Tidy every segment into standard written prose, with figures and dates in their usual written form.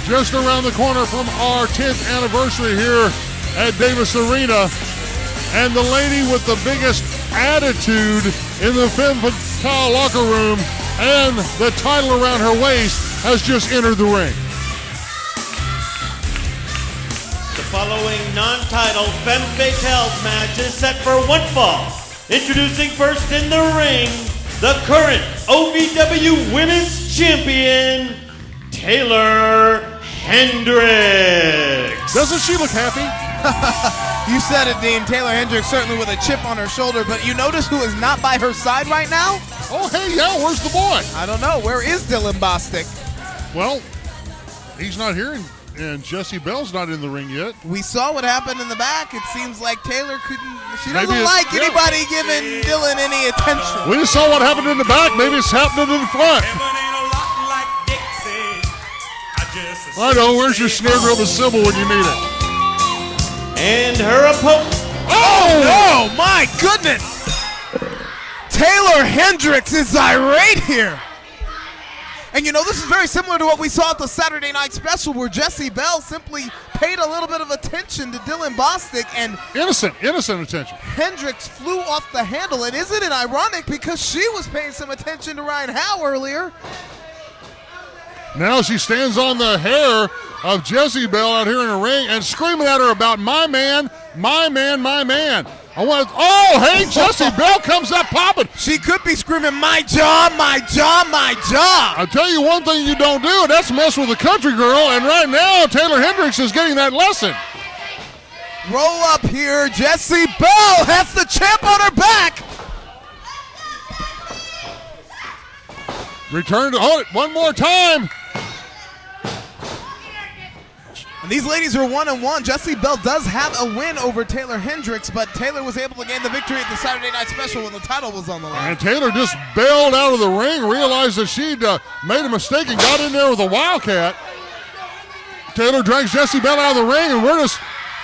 just around the corner from our 10th anniversary here at Davis Arena. And the lady with the biggest attitude in the femme fatale locker room and the title around her waist has just entered the ring. The following non-title femme fatales match is set for one fall. Introducing first in the ring, the current OVW Women's Champion, Taeler Hendrix. Doesn't she look happy? You said it, Dean. Taeler Hendrix certainly with a chip on her shoulder, but you notice who is not by her side right now? Oh, hey, yeah, where's the boy? I don't know. Where is Dylan Bostic? Well, he's not here, and Jessie Belle's not in the ring yet. We saw what happened in the back. It seems like Taeler couldn't. She Maybe doesn't like anybody giving Dylan any attention. We just saw what happened in the back. Maybe it's happening in the front. I know. Where's your snare drum and cymbal when you need it? And her opponent. Oh, no, my goodness. Taeler Hendrix is irate here. And you know, this is very similar to what we saw at the Saturday Night Special where Jessie Belle simply paid a little bit of attention to Dylan Bostic and innocent attention. Hendrix flew off the handle. And isn't it ironic because she was paying some attention to Ryan Howe earlier? Now she stands on the hair of Jessie Belle out here in the ring and screaming at her about my man, my man, my man. Oh, hey, Jessie Belle comes up popping. She could be screaming, my jaw, my jaw, my jaw. I'll tell you one thing you don't do, and that's mess with a country girl. And right now, Taeler Hendrix is getting that lesson. Roll up here. Jessie Belle has the champ on her back. Return to hold it one more time. And these ladies are 1-1. Jessie Belle does have a win over Taeler Hendrix, but Taeler was able to gain the victory at the Saturday Night Special when the title was on the line. And Taeler just bailed out of the ring, realized that she'd made a mistake and got in there with a wildcat. Taeler drags Jessie Belle out of the ring, and we're just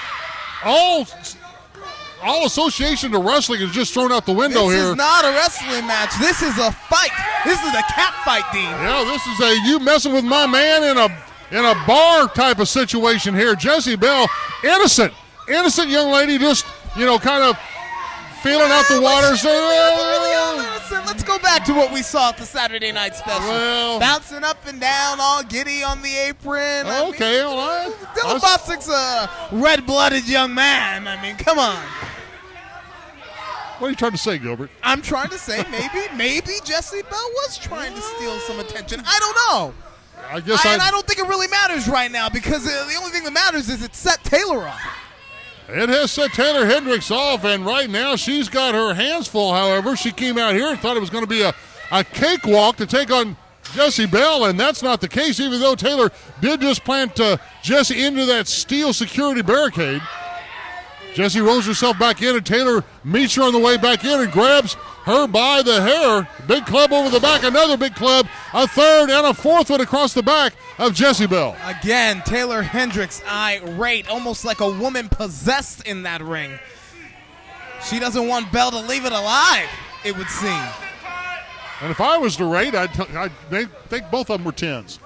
all association to wrestling is just thrown out the window here. This is not a wrestling match. This is a fight. This is a cat fight, Dean. Yeah, this is a you messing with my man in a bar type of situation here. Jessie Belle, innocent young lady, just, kind of feeling out the waters. Let's go back to what we saw at the Saturday Night Special. Well, bouncing up and down, all giddy on the apron. Okay, all right. Dylan Bostic's a red-blooded young man. I mean, come on. What are you trying to say, Gilbert? I'm trying to say maybe Jessie Belle was trying to steal some attention. I don't know. I guess I don't think it really matters right now because the only thing that matters is it set Taeler off. It has set Taeler Hendrix off, and right now she's got her hands full. However, she came out here and thought it was going to be a cakewalk to take on Jessie Belle, and that's not the case, even though Taeler did just plant Jessie into that steel security barricade. Jessie rolls herself back in, and Taeler meets her on the way back in and grabs her by the hair. Big club over the back, another big club, a third and a fourth one across the back of Jessie Belle. Again, Taeler Hendrix irate, almost like a woman possessed in that ring. She doesn't want Belle to leave it alive, it would seem. And if I was to rate, I'd think both of them were 10s.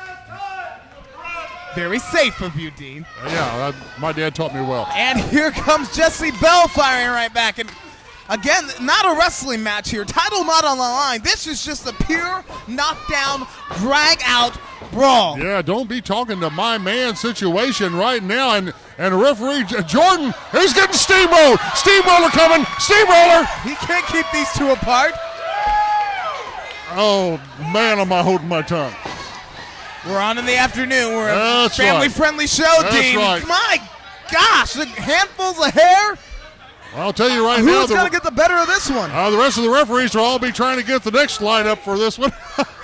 Very safe of you, Dean. Yeah, my dad taught me well. And here comes Jessie Belle firing right back. And again, not a wrestling match here. Title not on the line. This is just a pure knockdown, drag-out brawl. Yeah, don't be talking to my man situation right now. And referee Jordan, he's getting steamrolled. Steamroller coming. Steamroller. He can't keep these two apart. Oh, man, am I holding my tongue. We're on in the afternoon. We're a family-friendly show, Dean. Right. My gosh, the handfuls of hair. I'll tell you right now. Who's going to get the better of this one? The rest of the referees will all be trying to get the next lineup for this one.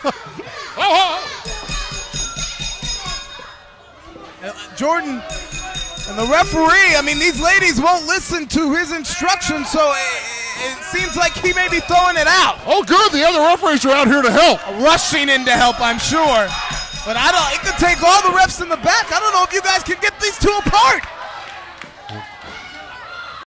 Jordan and the referee, I mean, these ladies won't listen to his instructions, so it seems like he may be throwing it out. Oh, good. The other referees are out here to help. Rushing in to help, I'm sure. But it could take all the refs in the back. I don't know if you guys can get these two apart.